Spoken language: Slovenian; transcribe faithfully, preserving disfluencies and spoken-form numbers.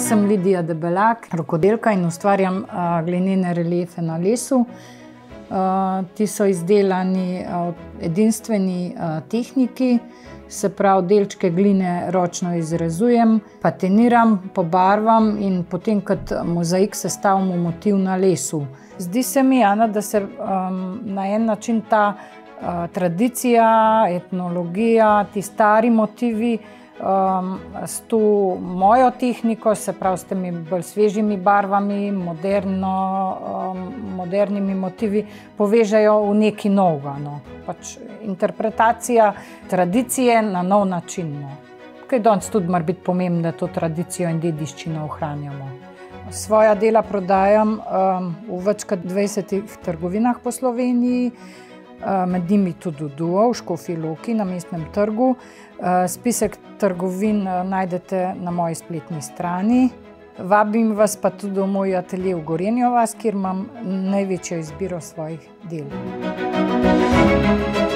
Jaz sem Lidija Debelak, rokodelka in ustvarjam uh, glinene reliefe na lesu. Uh, ti so izdelani v uh, edinstveni uh, tehniki, se pravi, delčke gline ročno izrezujem, patiniram, pobarvam in potem kot mozaik sestavimo motiv na lesu. Zdi se mi, Ana, da se um, na en način ta uh, tradicija, etnologija, ti stari motivi um, s to mojo tehniko, se pravi s temi bolj svežimi barvami, moderno, um, modernimi motivi, povežejo v nekaj novega. No. Pač interpretacija tradicije na nov način. No. Kaj danes tudi mora biti pomembno, da to tradicijo in dediščino ohranjamo. Svoja dela prodajam um, v več kot dvajsetih trgovinah po Sloveniji, uh, med njimi tudi v Duo, v Škofji Loki, na Mestnem trgu. Uh, spisek trgovin uh, najdete na moji spletni strani. Vabim vas pa tudi v moj atelje v Gorenjo vas, kjer imam največjo izbiro svojih del.